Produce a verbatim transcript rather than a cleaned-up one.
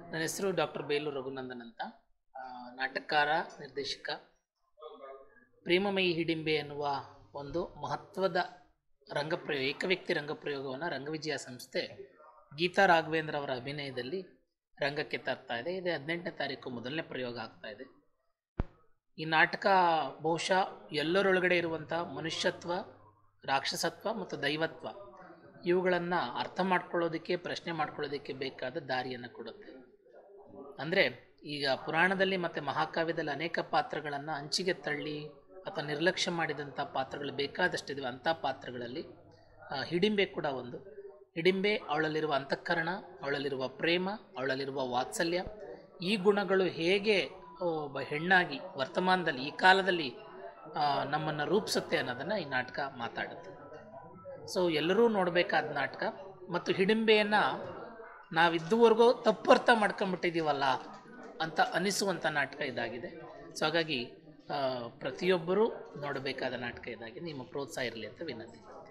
ನನ್ನ ಹೆಸರು ಡಾಕ್ಟರ್ ಬೇಲೂರು ರಘುನಂದನ್ ಅಂತ. ಆ, ನಾಟಕಕಾರ, ನಿರ್ದೇಶಕ. ಪ್ರೇಮಮಯಿ ಹಿಡಿಂಬೆ ಎನ್ನುವ ಒಂದು ಮಹತ್ವದ ರಂಗಪ್ರಯೋಗ, ಏಕವ್ಯಕ್ತಿ ರಂಗಪ್ರಯೋಗವನ್ನು ರಂಗವಿಜಯ ಸಂಸ್ಥೆ ಗೀತಾ ರಾಘವೇಂದ್ರ ಅವರ ಅಭಿನಯದಲ್ಲಿ ರಂಗಕ್ಕೆ ತರ್ತಾ ಇದೆ. ಇದು ಹದಿನೆಂಟನೇ ತಾರೀಕು ಮೊದಲನೇ ಪ್ರಯೋಗ ಆಗ್ತಾ ಇದೆ. ಈ ನಾಟಕ ಬಹುಶಃ ಎಲ್ಲರೊಳಗಡೆ ಇರುವಂಥ ಮನುಷ್ಯತ್ವ, ರಾಕ್ಷಸತ್ವ ಮತ್ತು ದೈವತ್ವ ಇವುಗಳನ್ನು ಅರ್ಥ ಮಾಡ್ಕೊಳ್ಳೋದಕ್ಕೆ, ಪ್ರಶ್ನೆ ಮಾಡ್ಕೊಳ್ಳೋದಕ್ಕೆ ಬೇಕಾದ ದಾರಿಯನ್ನು ಕೊಡುತ್ತೆ. ಅಂದರೆ ಈಗ ಪುರಾಣದಲ್ಲಿ ಮತ್ತು ಮಹಾಕಾವ್ಯದಲ್ಲಿ ಅನೇಕ ಪಾತ್ರಗಳನ್ನು ಅಂಚಿಗೆ ತಳ್ಳಿ ಅಥವಾ ನಿರ್ಲಕ್ಷ್ಯ ಮಾಡಿದಂಥ ಪಾತ್ರಗಳು ಬೇಕಾದಷ್ಟಿವೆ. ಅಂಥ ಪಾತ್ರಗಳಲ್ಲಿ ಹಿಡಿಂಬೆ ಕೂಡ ಒಂದು. ಹಿಡಿಂಬೆ ಅವಳಲ್ಲಿರುವ ಅಂತಃಕರಣ, ಅವಳಲ್ಲಿರುವ ಪ್ರೇಮ, ಅವಳಲ್ಲಿರುವ ವಾತ್ಸಲ್ಯ, ಈ ಗುಣಗಳು ಹೇಗೆ ಒಬ್ಬ ಹೆಣ್ಣಾಗಿ ವರ್ತಮಾನದಲ್ಲಿ ಈ ಕಾಲದಲ್ಲಿ ನಮ್ಮನ್ನು ರೂಪಿಸುತ್ತೆ ಅನ್ನೋದನ್ನು ಈ ನಾಟಕ ಮಾತಾಡುತ್ತೆ. ಸೊ ಎಲ್ಲರೂ ನೋಡಬೇಕಾದ ನಾಟಕ. ಮತ್ತು ಹಿಡಿಂಬೆಯನ್ನು ನಾವಿದ್ದುವರೆಗೂ ತಪ್ಪು ಅರ್ಥ ಮಾಡ್ಕೊಂಬಿಟ್ಟಿದ್ದೀವಲ್ಲ ಅಂತ ಅನಿಸುವಂಥ ನಾಟಕ ಇದಾಗಿದೆ. ಸೊ ಹಾಗಾಗಿ ಪ್ರತಿಯೊಬ್ಬರೂ ನೋಡಬೇಕಾದ ನಾಟಕ ಇದಾಗಿದೆ. ನಿಮ್ಮ ಪ್ರೋತ್ಸಾಹ ಇರಲಿ ಅಂತ ವಿನಂತಿ.